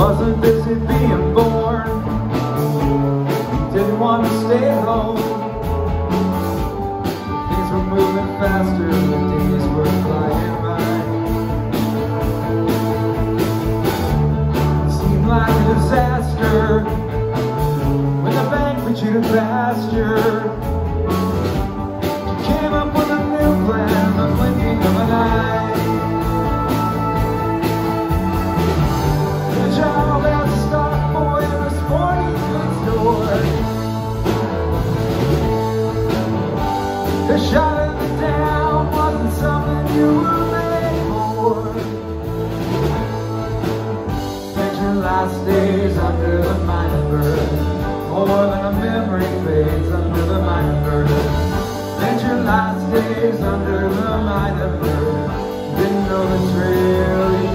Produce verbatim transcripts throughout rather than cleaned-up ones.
wasn't busy being born, didn't want to stay home. Things were moving faster, the days were flying by. It seemed like a disaster when the bank put you to pasture. You came up with a new plan, the blinking of an eye. The child as a stock boy was forty next door. The shot in the town wasn't something you were made for. Spent your last days under the Mynah burden, more than a memory fades under the Mynah burden. Spent your last days under the Mynah burden, didn't know the trail you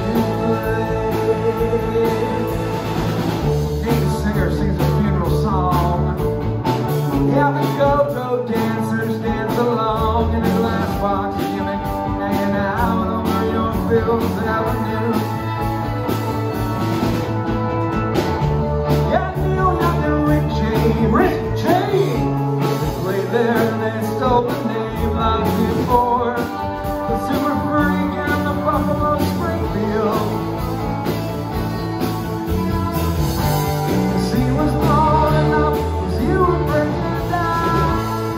played. Hey, the singer sings a funeral song. Yeah, the go-go dancers dance along in a glass box gimmick, hanging out over your Fifth Avenue. Yeah, Neil Young and Rick James, Rick James, they played there and they stole the name like before. The Super Freak and the Buffalo Springfield. The sea was long enough as you were breaking it down.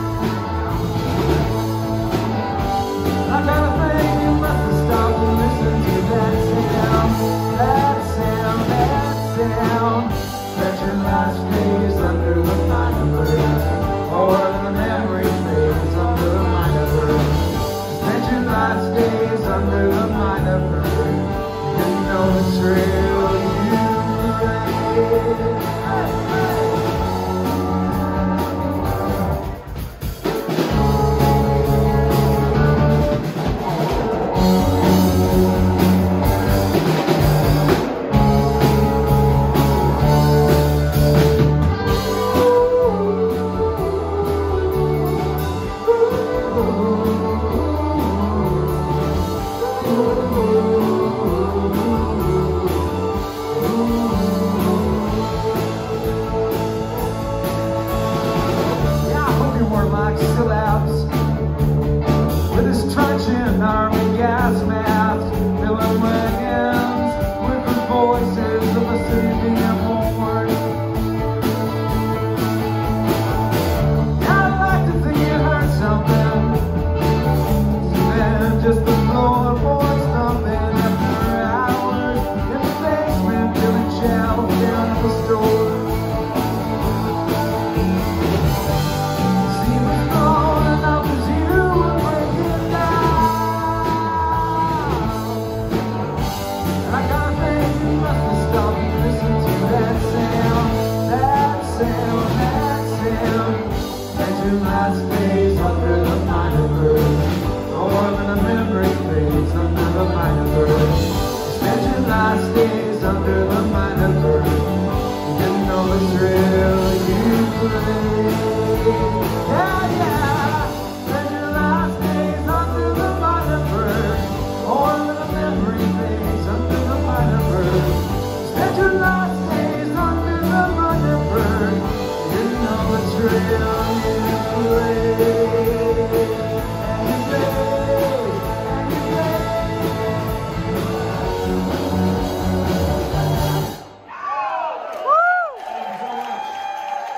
I gotta think you must have stopped and listened to that sound, that sound, that sound. Spent your last days under the Mynah burden, more than a memory fades under the Mynah burden. Spent your last days under the Mynah burden, didn't know the trail you played. With his truncheon army gas mask, filling wagons with the voices of the city being born. I'd like to think you heard something, then just the floorboards thumping after hours in the basement, filling shelves down at the store. Last days under the Mynah burden, more than a memory fades under the Mynah burden. Spent your last days under the Mynah burden, didn't know the thrill you played.